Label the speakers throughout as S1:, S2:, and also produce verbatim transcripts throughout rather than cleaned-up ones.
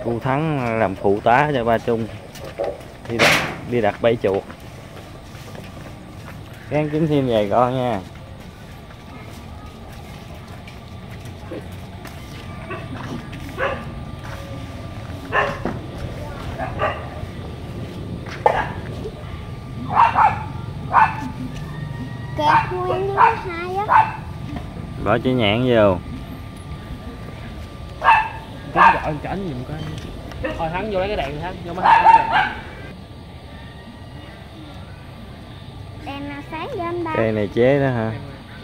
S1: Cô Thắng làm phụ tá cho ba Trung đi đặt, đi đặt bẫy chuột. Gán kiếm thêm vài con nha.
S2: Kẹp nguyên như hai á.
S1: Bỏ trái nhãn vô.
S3: Kiếm gọi chảnh giùm coi. Thôi Thắng vô lấy cái đèn Thắng, vô mấy thằng.
S2: Đèn nào sáng cho anh ba.
S1: Cây này chế đó hả?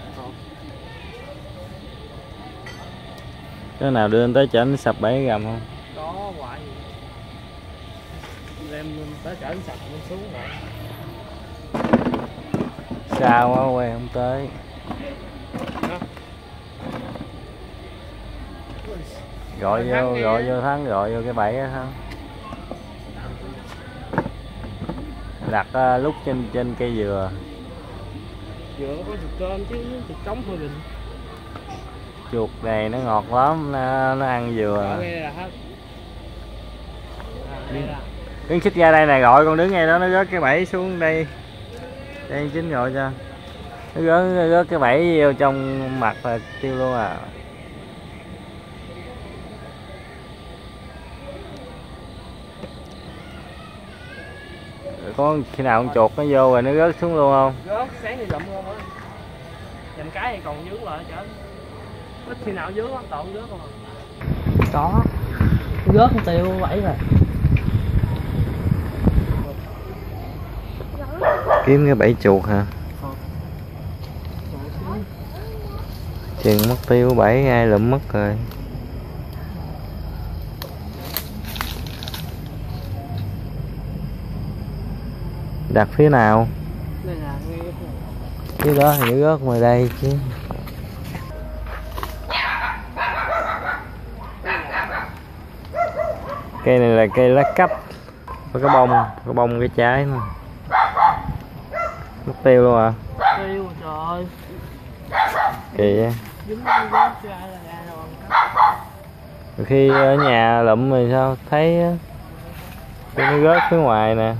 S1: Cái nào đưa anh tới chảnh sập bẫy gầm không?
S3: Có hoài gì. Em tới chở sập lên xuống rồi.
S1: Sao quá quay không tới. Gọi vô, gọi vô Thắng, gọi vô cái bẫy đó Thắng. Đặt uh, lúc trên trên cây dừa.
S3: Dừa có thịt cơm chứ, thịt trống thôi mình.
S1: Chuột này nó ngọt lắm, nó, nó ăn dừa.
S3: Đây là hết.
S1: Đứng xích ra đây này, gọi con đứng ngay đó, nó rớt cái bẫy xuống đây. Đây Chính gọi cho. Nó rớt, nó rớt cái bẫy vô trong mặt là tiêu luôn à. Có khi nào con chuột nó vô rồi nó rớt xuống luôn không?
S3: Rớt, sáng thì lụm không á. Dành cái thì còn dướng lại chở. Ít khi nào dướng lắm, toàn rớt không à. Có. Rớt con tiêu vậy rồi.
S1: Kiếm cái bẫy chuột hả? Chừng mất tiêu bẫy ai lụm mất rồi. Đặt phía nào?
S3: Đây là
S1: Phía đó thì nó rớt ngoài đây chứ. Cây này là cây lá cấp. Có cái bông, có bông cái trái mà. Mất tiêu luôn à?
S3: tiêu trời.
S1: Kỳ á. Khi ở nhà lụm thì sao? Thấy nó rớt phía ngoài nè.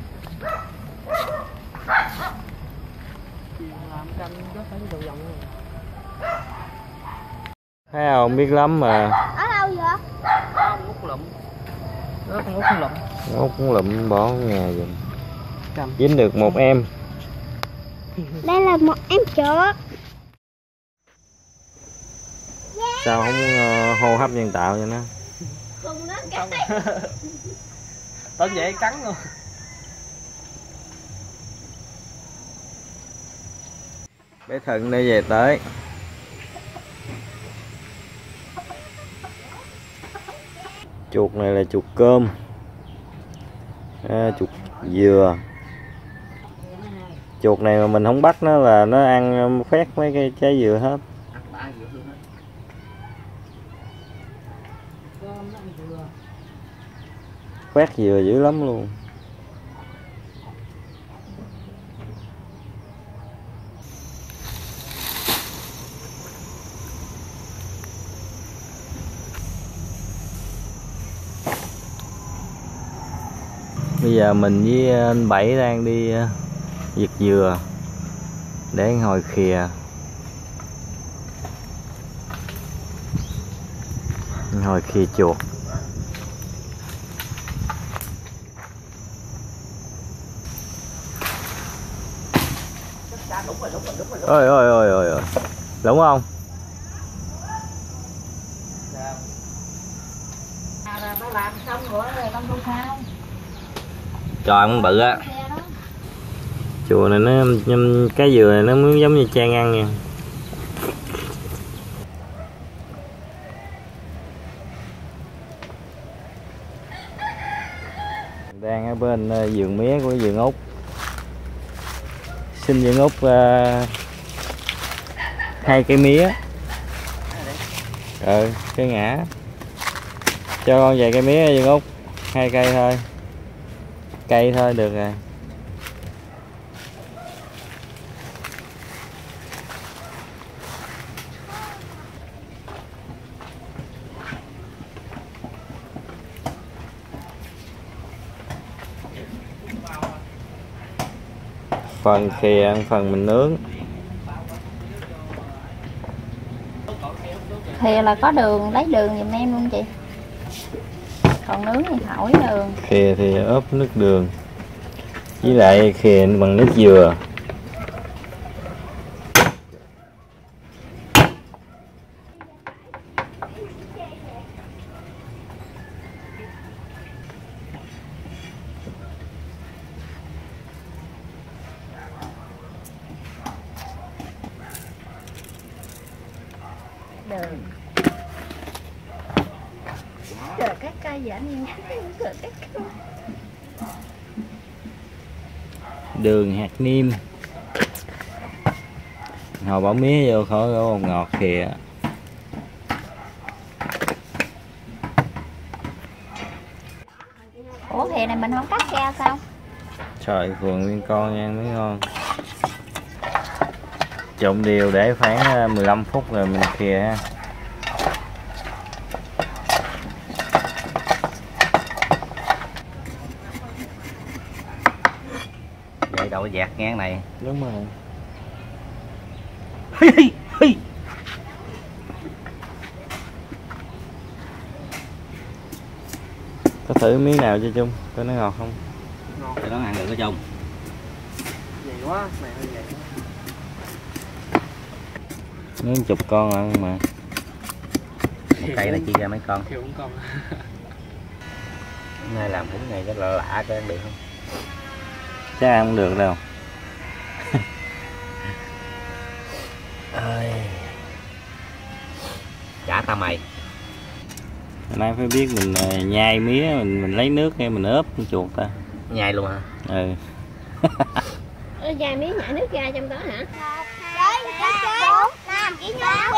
S1: Thấy không, biết lắm mà.
S2: Ở đâu vậy?
S3: Con út lụm. Đó con út không lụm.
S1: Út cũng lụm bỏ ở nhà dùm. Dính được một em.
S2: Đây là một em chuột.
S1: Sao không uh, hô hấp nhân tạo cho nó?
S2: Không nó
S3: Không. Tên vậy cắn luôn.
S1: Bé Thận đây về tới. Chuột này là chuột cơm, à, chuột dừa. Chuột này mà mình không bắt nó là nó ăn phét mấy cái trái dừa hết. Phét dừa dữ lắm luôn. Bây giờ mình với anh Bảy đang đi giật dừa để hồi khìa. Hồi khìa chuột. Ôi ôi ôi ôi ôi. Đúng không?
S2: Làm xong rồi con thu sao?
S1: Trời con bự á. Chùa này nó cái dừa này nó muốn giống như Trang ăn nha. Đang ở bên vườn mía của vườn Út. Xin vườn Út uh, hai cây mía. Ừ, cây ngã. Cho con vài cây mía vườn Út, hai cây thôi. Cây thôi được rồi. Phần khìa ăn phần mình nướng.
S4: Khìa là có đường, lấy đường giùm em luôn chị. Còn nướng thì thổi đường.
S1: Khìa thì ướp nước đường. Với lại khìa bằng nước dừa.
S4: Đường. Trời các cây giả nhiên. Trời các cây.
S1: Đường hạt niêm. Hồi bỏ mía vô khỏi có ngọt kìa.
S4: Ủa khìa này mình không cắt ra sao?
S1: Trời, vườn nguyên con nha mới ngon. Trộn đều để khoảng mười lăm phút rồi mình khìa ha.
S5: Vậy đậu dạt ngang này.
S1: Đúng rồi. Có thử miếng nào cho Trung coi nó ngọt không?
S5: Ngọt. Để nó ăn được cái Trung.
S3: Dày quá, này hơi dày.
S1: Miếng chục con ăn mà.
S5: Một cây là chia ra mấy con.
S3: Kiểu cũng con.
S5: Hôm nay làm thử này cho lạ lạ coi ăn được không?
S1: Chắc ăn không được đâu.
S5: Ơi. Chả ta mày.
S1: Hôm nay phải biết mình nhai mía, mình mình lấy nước nghe mình ướp con chuột ta.
S5: Nhai luôn hả?
S1: Ừ.
S2: Vài miếng nhả nước ra trong đó hả? Một, hai, ba, bốn, năm, sáu.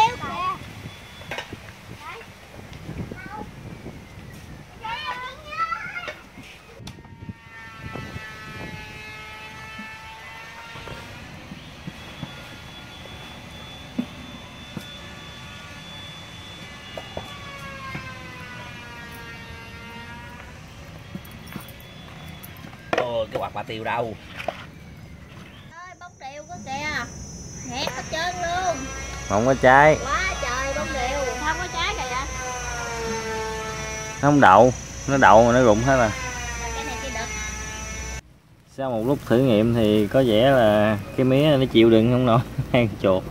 S5: Ồ, cái quạt bà tiêu đâu?
S2: Ơi, bông điều có kìa. Hẹt hết trơn luôn.
S1: Không có trái.
S2: Quá trời bông điều, không có trái kìa.
S1: Nó không đậu, nó đậu mà nó rụng hết rồi.
S2: Cái này cái đực.
S1: Sau một lúc thử nghiệm thì có vẻ là cái mía nó chịu đựng không nổi ăn chuột.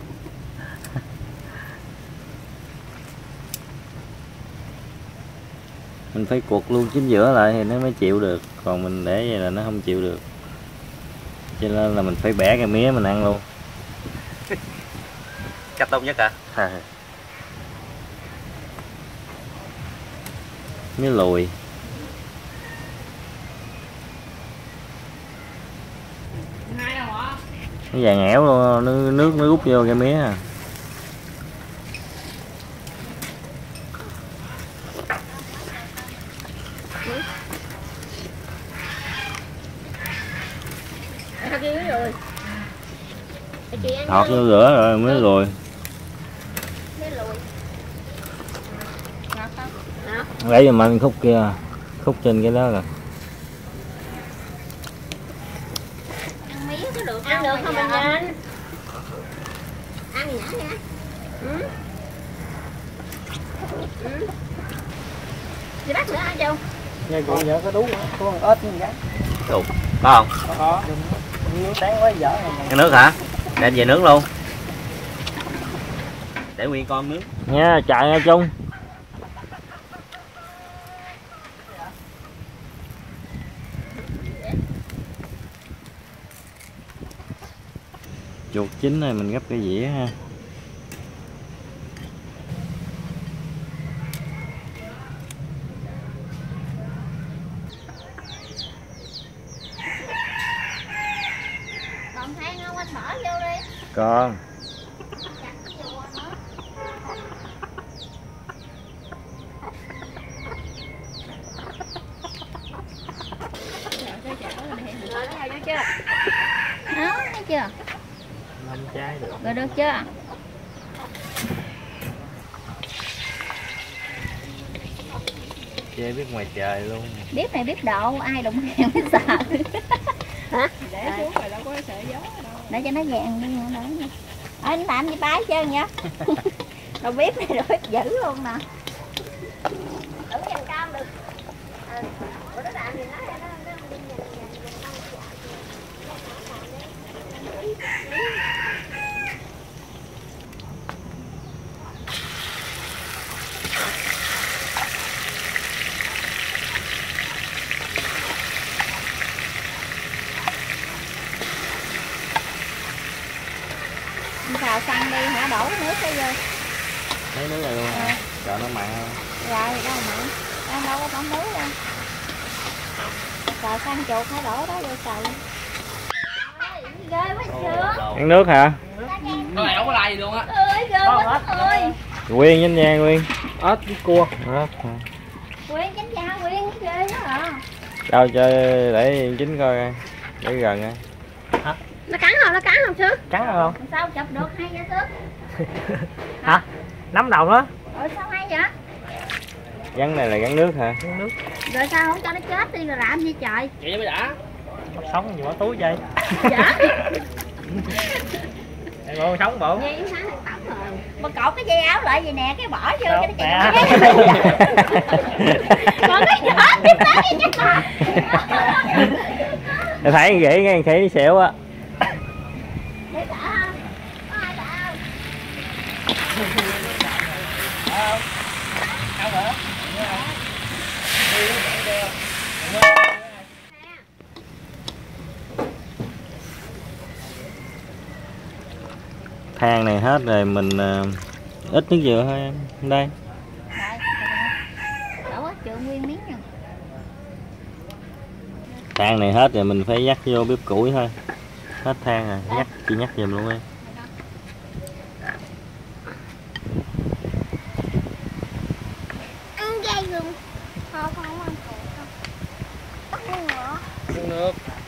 S1: Mình phải cuột luôn chính giữa lại thì nó mới chịu được, còn mình để vậy là nó không chịu được, cho nên là mình phải bẻ cái mía mình ăn luôn.
S5: Cách tốt nhất hả?
S1: Mía lùi. Nó vàng ẻo luôn, nước, nước nó rút vô cái mía à. Thọt vô rửa rồi mới lùi. Lấy giùm anh khúc kia, khúc trên cái đó rồi.
S2: Ăn miếng có được, ăn được không anh Anh? Ăn thì nhả nha. Ừ. Ừ. Đi bắt nữa hả Châu?
S3: Nghe còn nhớ có đúng hả? Có con ếch như vậy.
S5: Đủ. Có không?
S3: Có. Nước sáng quá dở này.
S5: Cái nước hả? Đem về nướng luôn. Để nguyên con nướng.
S1: Nha, chạy nha Trung. Chuột chín này mình gấp cái dĩa ha.
S2: Còn than không anh bỏ vô đi.
S1: Con.
S2: Rồi nó vô chưa?
S4: Đó, thấy chưa?
S3: Năm trái được.
S4: Rồi được chưa?
S1: Chơi biết ngoài trời luôn.
S4: Bếp này bếp độ, ai đụng hàng mới sợ.
S2: Hả?
S3: Để xuống rồi đâu có sợ
S4: để cho nó vàng đi nữa nữa. Anh làm gì bái trơn vậy? Đâu bếp này rồi dữ luôn nè.
S2: Tưởng dành cam được. Ờ, nó làm gì nó nó
S4: xào xăng đi hả, đổ nước cái vô.
S1: Lấy nước này luôn hả? À. Cho nó mặn không?
S4: Rồi, đâu mặn. Đâu đâu có tốn nước đâu. Xào xăng chuột hả, đổ đó vô xào luôn.
S2: ghê quá chưa?
S1: Ăn nước hả?
S3: Cái này không có lai gì luôn á.
S2: Ơi ghê quá ơi.
S1: Nguyên với nha Nguyên.
S3: Ếch với cua.
S1: Ếch.
S2: Nguyên chính ra Nguyên ghê quá à.
S1: Đâu cho để chín coi coi. Để gần coi.
S3: Hả?
S2: Nó cắn không? Nó cắn không chứ?
S3: Cắn không?
S2: Sao chụp được hay vậy Tước?
S3: Hả? Nắm đầu đó.
S2: Rồi sao hay vậy?
S1: Gắn này là gắn nước hả?
S3: Gắn nước.
S2: Rồi sao không cho nó chết đi rồi làm gì trời?
S3: Vậy mới đã. Hộp sống gì bỏ túi vậy?
S2: Dạ.
S3: Đây bộ sống bộ.
S2: Dây sáng thằng Tắm rồi. Mà cột cái dây áo lại vậy nè, cái bỏ vô cho nó chạy. Còn cái nhỏ cái tới cái chắc là.
S1: Tôi thấy ghế nghe khỉ đi xẻo á.
S2: Để tạ không? Có ai tạ không?
S3: Sao nữa?
S1: Than này hết rồi mình uh, ít nước dừa thôi em. Đây.
S4: Đổ hết trượng nguyên miếng nè.
S1: Than này hết rồi mình phải dắt vô bếp củi thôi. Hết than rồi, nhắc chị nhắc giùm luôn em.
S2: Ăn gai gừng. Thôi con không ăn củ đâu. Bắt luôn hả?
S3: Uống nước.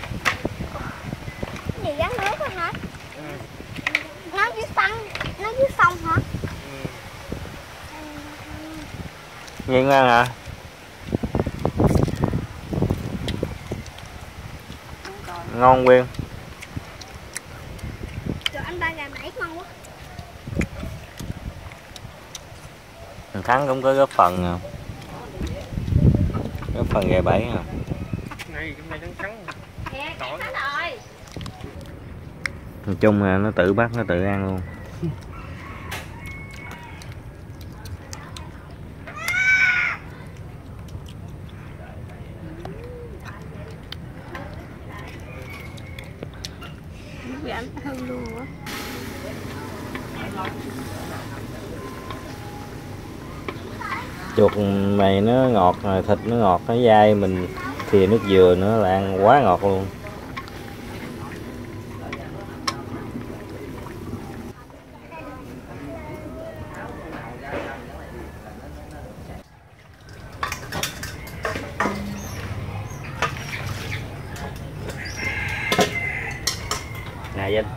S2: Cái gì gắn nước đó hả? Ừ. Nó dưới sông, nó dưới sông hả? Ừ.
S1: Nguyên ăn hả? Ngon Nguyên.
S2: Trời anh ba gà bảy ngon quá.
S1: Thằng Thắng cũng có góp phần à. Góp phần gà bảy à.
S3: Này trong này trắng trắng.
S2: Kìa, cắn nó rồi.
S1: Nói chung là nó tự bắt nó tự ăn luôn.
S2: Bị ảnh hư luôn á.
S1: Chuột này nó ngọt, thịt nó ngọt, nó dai, mình thì nước dừa nữa là ăn quá ngọt luôn. Nè Vinh.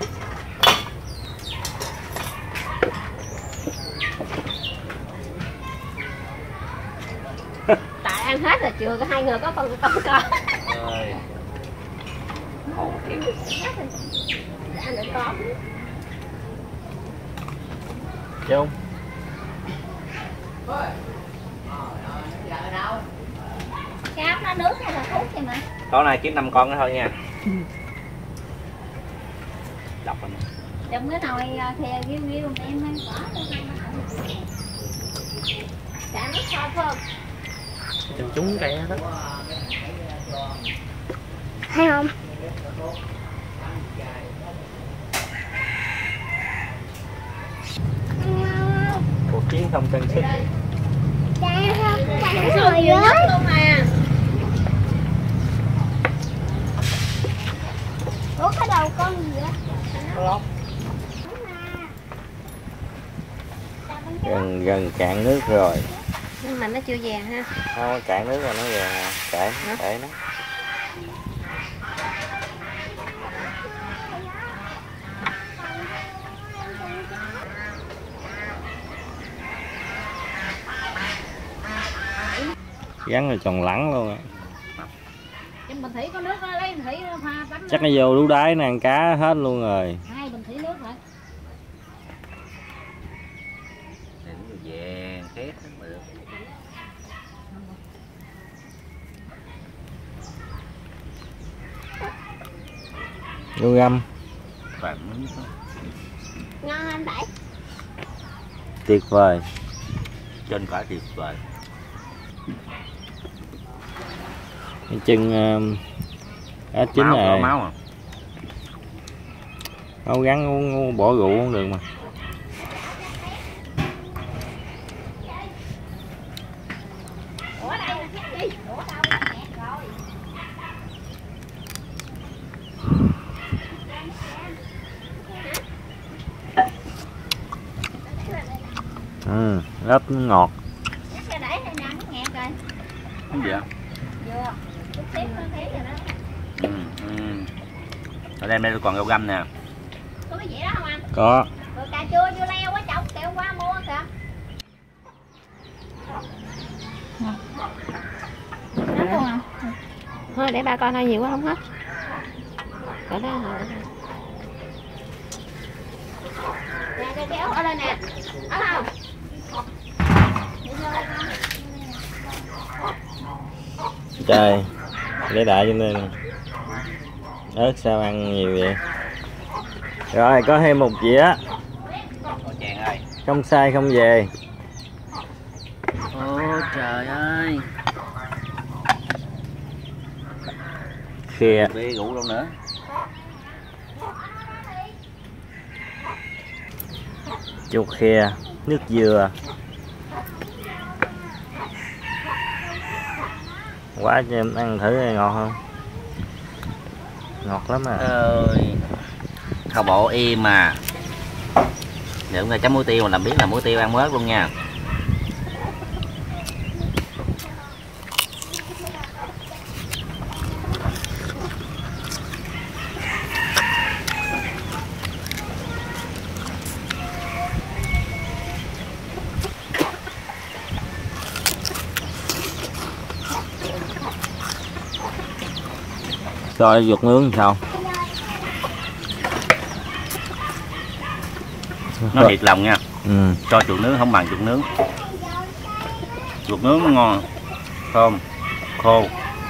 S2: Tại ăn hết rồi chưa có hai người có phần không có.
S1: Ơi.
S2: Ăn được có.
S1: Chung.
S2: Cám nó nước hay là thuốc vậy mà.
S5: Con này kiếm năm con nữa thôi nha. Đọc rồi.
S2: Trong cái nồi thì riu riu em mới bỏ được. Cả nước sôi phải không?
S3: Chừng trúng cây đó.
S2: Hay không?
S1: Cuộc chiến không cân sức.
S2: Cái sườn nhiều nhất luôn mà. Ủa cái đầu con gì vậy?
S3: Lóc.
S1: Gần gần cạn nước rồi.
S2: Nhưng mà nó chưa vàng ha.
S1: Không, cạn nước rồi nó vàng. Kệ, kệ nó. Gắn rồi tròn lẳng luôn á.
S2: Em bình thủy có nước đó, lấy bình thủy pha tắm.
S1: Chắc nó vô lú đáy nó ăn cá hết luôn rồi.
S2: Hai bình thủy nước rồi.
S5: Để nó vàng khét mà được.
S1: Vô găm.
S5: Vàng miếng thôi.
S2: Ngon anh Bảy.
S1: Tuyệt vời.
S5: Trên cả tuyệt vời.
S1: Cái chân uh, cá chín
S5: máu,
S1: này.
S5: Máu à?
S1: Máu gắn uống, uống bỏ rượu cũng được mà.
S2: Ủa đây là khác đi. Ủa đâu là hẹn rồi.
S1: Ừ, ớt nó ngọt.
S2: Chắc là để hay nằm nó nghẹt rồi.
S5: Cái gì vậy?
S2: Vừa. Chút xíu nó thấy rồi đó.
S5: Ừ, ừ. Ở đây đây còn rau găm nè.
S2: Có cái gì đó không anh?
S1: Có.
S2: Rồi cà chua vô leo quá chồng kẹo qua mua kìa.
S4: Nó không à?
S2: Thôi để ba con thôi nhiều quá không hết. Ở đó rồi. Nè cái kéo ở đây nè. Ở đâu?
S1: Trời, để đại trong đây nè. Ớt sao ăn nhiều vậy? Rồi có thêm một dĩa.
S5: Ôi chàng ơi.
S1: Không sai không về.
S5: Ôi trời ơi.
S1: Khìa.
S5: Bia rượu đâu nữa.
S1: Chuột khìa, nước dừa. Quá cho em ăn thử này ngọt không? Ngọt lắm à.
S5: Ơi. Thao bộ im mà. Để chúng ta chấm muối tiêu mà làm biết là muối tiêu ăn mớt luôn nha.
S1: Rồi ruột nướng sao?
S5: Nó thiệt lòng nha.
S1: Ừ.
S5: Cho chuột nướng không bằng chuột nướng. Chuột nướng nó ngon, thơm, khô,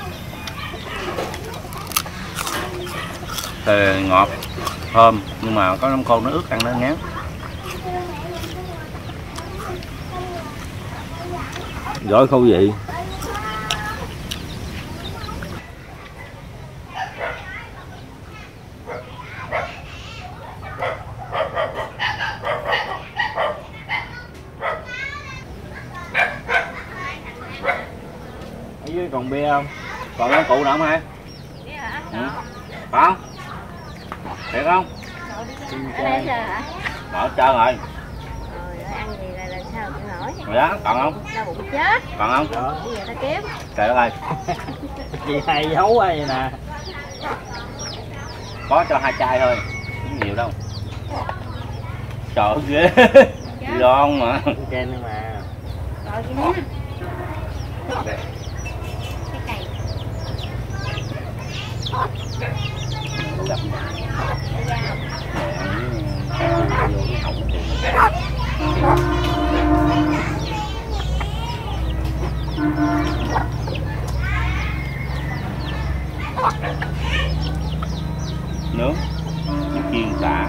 S5: thì ngọt, thơm, nhưng mà có nấm khô nó ướt ăn nó ngán.
S1: Gỏi khâu vị. Ở dưới còn bia không?
S5: Còn cái cụ nào không hả? Ừ. Không? Thiệt không?
S2: Ở đây sao hả?
S5: Bỏ trơn rồi.
S2: Rồi ăn gì là làm sao chịu nổi.
S5: Rồi đó, còn không?
S2: Đau bụng chết.
S5: Còn không?
S2: Bây giờ ta kiếm.
S5: Trời đất ơi.
S1: Chị hay giấu quá vậy nè.
S5: Có cho hai chai thôi, không nhiều đâu. Trời ơi ghê. Ngon mà.
S1: Ken mà.
S2: Rồi chị nha. Cái cày.
S5: Nướng chiên xả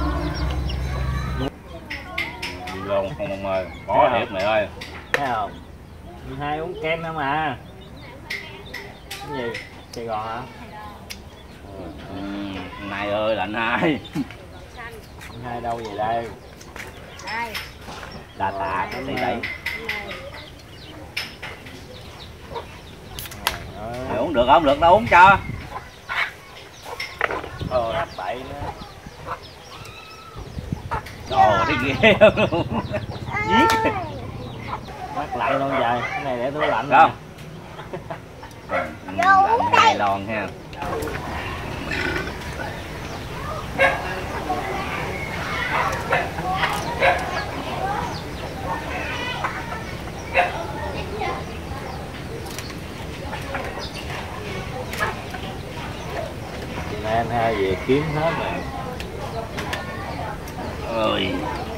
S5: đi luôn không ông ơi, có thiệt mẹ ơi.
S1: Thấy không? Hai uống kem nữa mà. Cái gì? Sài Gòn hả?
S5: Ừ, anh hai ơi là anh hai.
S1: Anh hai đâu về đây?
S2: Đây.
S5: Đà tạ cái đây đây. Mày uống được không? Được đâu uống cho.
S1: Ờ, bậy nữa.
S5: Đồ thấy ghê luôn. Giết.
S1: Mắc lạnh luôn trời, cái này để tủ lạnh
S5: Không?
S1: nè.
S5: Lạnh hai lon ha.
S1: ai về kiếm hết rồi.
S5: Ơi.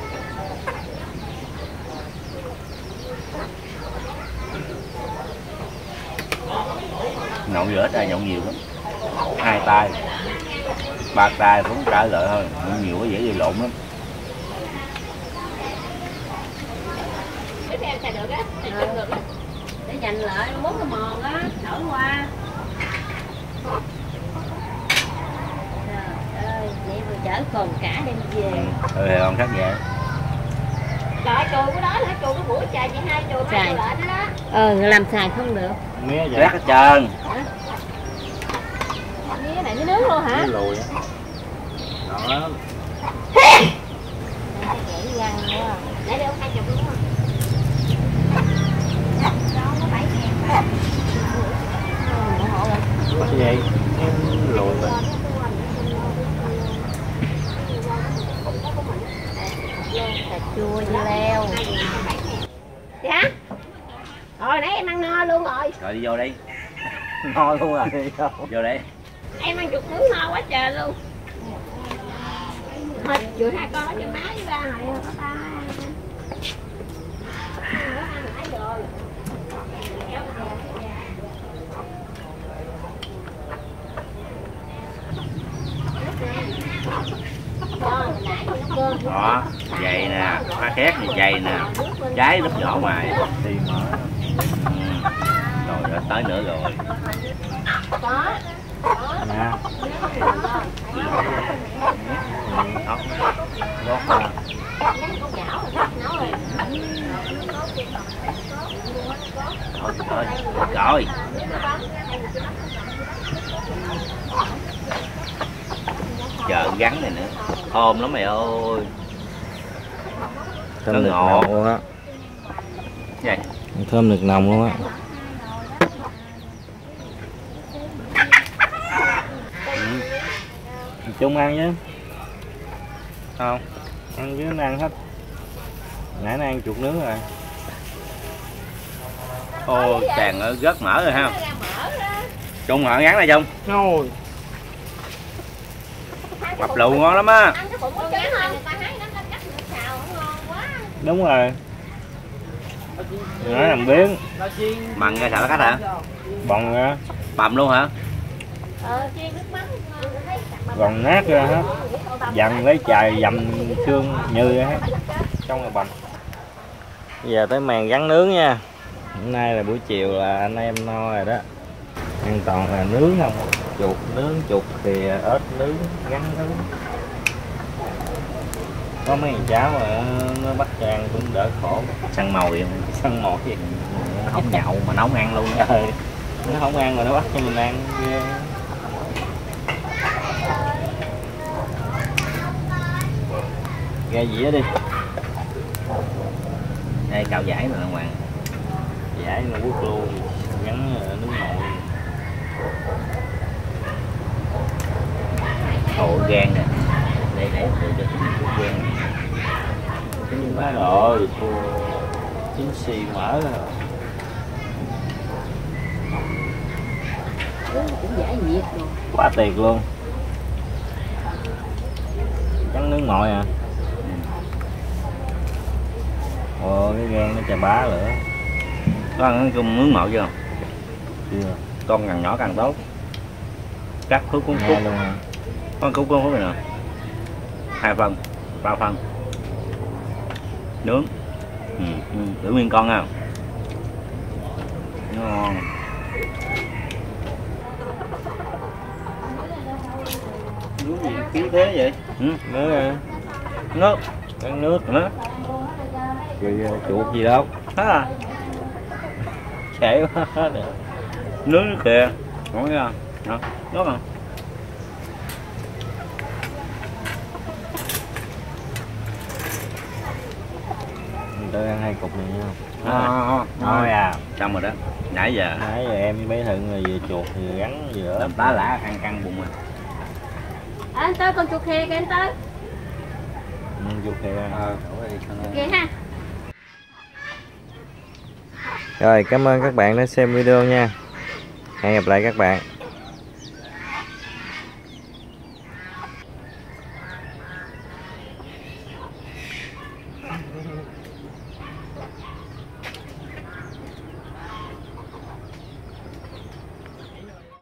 S5: Nhậu giữa tay nhậu nhiều lắm, hai tay ba tay cũng trả lợi thôi, nhậu nhiều có dễ gây lộn lắm.
S2: Tiếp theo xài được á, xài được được á. Để dành lại mốt cái mòn á, đổi qua. Trời ơi, vậy mà chở còn cả đem về.
S5: Ừ, còn khác vậy.
S2: Trời chùi của đó hả? Chùi cái buổi trời chị hai chùi hai chùi lại đó đó.
S4: Ờ, làm xài không được.
S1: Mía vậy.
S5: Rác hết trơn.
S2: Mía này mới nướng luôn hả?
S1: Mía lùi á. Đó.
S2: Để răng quá. Để đâu hai chục luôn. Đó có bảy ngàn.
S1: Cái gì? Mía lùi rồi.
S4: Cà chua dưa leo.
S2: Dạ. Rồi nãy em ăn no luôn rồi.
S5: Rồi đi vô đi.
S1: No luôn rồi, đi vô.
S5: Vô đi.
S2: Em ăn chuột nướng no quá trời luôn. Thôi vừa hai con cho má với ba hồi có ba. Ăn nãy rồi.
S5: Đó, dày nè, pha khét như dày nè, trái rất nhỏ mài.
S1: Thì mở.
S5: Ừ. Rồi đó, tới nữa rồi.
S1: Nè.
S5: Đó.
S1: Rót ra.
S5: Rồi, rồi, rồi. Chờ gắn này nữa, thơm lắm mày ơi.
S1: Thơm
S5: Nó
S1: được
S5: ngọt.
S1: nồng luôn á.
S5: Vậy.
S1: Thơm được nồng luôn á.
S5: Ừ.
S1: Chung ăn chứ. Không. Ăn chứ nó ăn hết. Nãy nó ăn chuột nướng rồi.
S5: Ô, chàng ơi, rất mỡ rồi ha. Trung họ ngắn này Trung.
S1: Rồi.
S5: Mập lù ngon lắm á.
S2: Ăn cái bụng có trứng không? Người ta hái nó cắt cắt xào ngon quá.
S1: Đúng rồi. Nói làm biến.
S5: Mặn ra xào cách hả?
S1: Bồng ra.
S5: Bầm luôn hả?
S2: Ờ, chiên nước mắm.
S1: Gòn nát ra hết. Dặn lấy chài dầm xương như ra hết. Trong là bầm. Bây giờ tới màn gắn nướng nha. Hôm nay là buổi chiều là anh em no rồi đó. Ăn toàn là nướng không? Chuột nướng, chuột thì ớt nướng, gắn nướng. Có mấy thằng cháu mà nó bắt Trang cũng đỡ khổ.
S5: Săn mồi không?
S1: Săn mồi gì?
S5: Nó không nhậu mà nó không ăn luôn.
S1: Ừ. Nó không ăn mà nó bắt cho mình ăn ghê. Ra dĩa đi.
S5: Đây cạo giải rồi Hoàng.
S1: Giải mà quốc luôn gắn nướng nội.
S5: Ồ gan nè. Đây để để cho gan.
S1: Má rồi, chín xì mở rồi.
S2: Cũng giải nhiệt rồi.
S1: Quá tuyệt luôn. Trắng nướng nội à. Ồ cái gan nó chà bá nữa.
S5: Có ăn chung nướng mậu chưa?
S1: Chưa.
S5: Con càng nhỏ càng tốt. Cắt khúc cuốn khúc
S1: luôn à.
S5: con khúc cuốn khúc này nè. Hai phần, ba phần. Nướng. Ừ, ừ. Giữ nguyên con ha. Ngon.
S1: Nướng gì khí thế vậy?
S5: Ừ.
S1: Nướng à.
S5: Nước.
S1: Ăn nước
S5: Nữa.
S1: rồi chuột gì đâu.
S5: Hết à.
S1: Chảy quá hết rồi.
S5: Nướng nước kìa. Ngon nha. Đó, nước à.
S1: Mình tôi ăn hai cục này nha.
S5: Đó.
S1: Thôi à.
S5: Xong rồi đó. Nãy giờ
S1: Nãy giờ em với bé Thận rồi vừa chuột vừa gắn vừa
S5: làm tá lả ăn căng bụng rồi.
S2: À, anh tới con chuột khê kìa anh tới.
S1: Ừ, chuột thì
S5: Ờ,
S2: Kìa ha.
S1: Rồi cảm ơn các bạn đã xem video nha. Hẹn gặp lại các bạn.